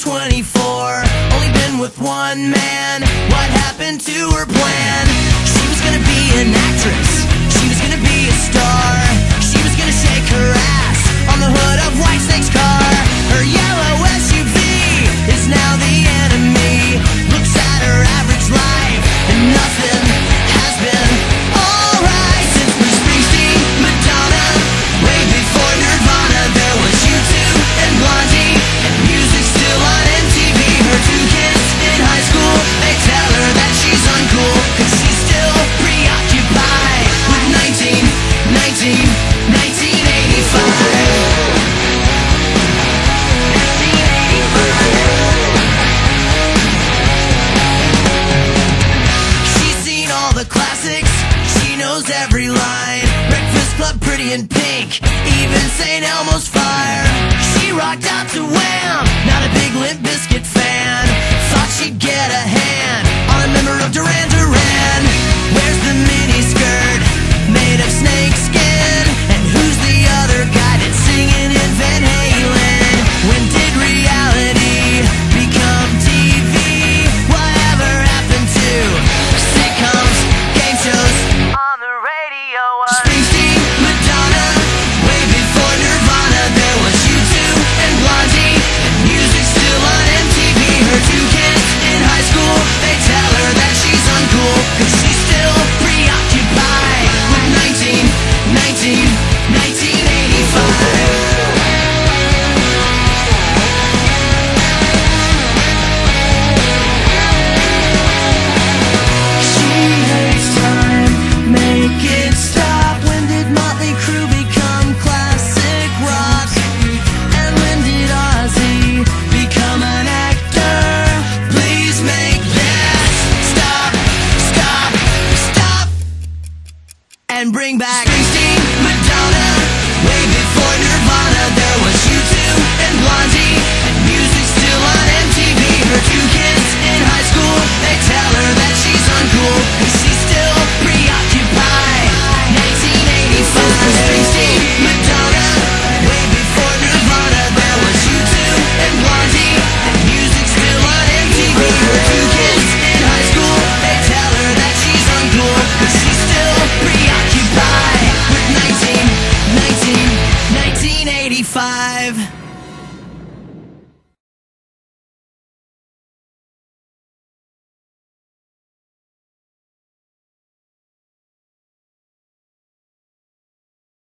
24, only been with one man. What happened to her plan? She was gonna be an actress, she was gonna be a star, she was gonna shake her ass on the hood of Whitesnake's car. Her yellow SUV is now the enemy. Looks at her average life and nothing has been alright. Since Bruce Springsteen, Madonna, way before Nirvana, there was U2 and Blondie, and music's still on MTV. Her two kids in high school, they tell her that she's uncool, cause she's still preoccupied with 1985. Every line, Breakfast Club, Pretty in Pink, even St. Elmo's Fire. She rocked out to Wham, not a big Limp Bizkit fan. Thought she'd get a hand on a member of Duran Duran. Where's the mini skirt made of snake skin? And who's the other guy that's singing in Van Halen? When did reality become TV? Whatever happened to sitcoms, game shows? Springsteen, Madonna, way before Nirvana, there was U2 and Blondie, and music's still on MTV. Her two kids in high school, they tell her that she's uncool, cause she's still preoccupied with 1985. And bring back Springsteen, Madonna, way before Nirvana, there was U2 and Blondie, and music's still on MTV. Her two kids in high school, they tell her that she's uncool, cause she's still preoccupied. 1985. Springsteen, Madonna, way before Nirvana, there was U2 and Blondie, and music's still on MTV. Her two kids in high school, they tell her that she's uncool, cause she's still preoccupied with 1985.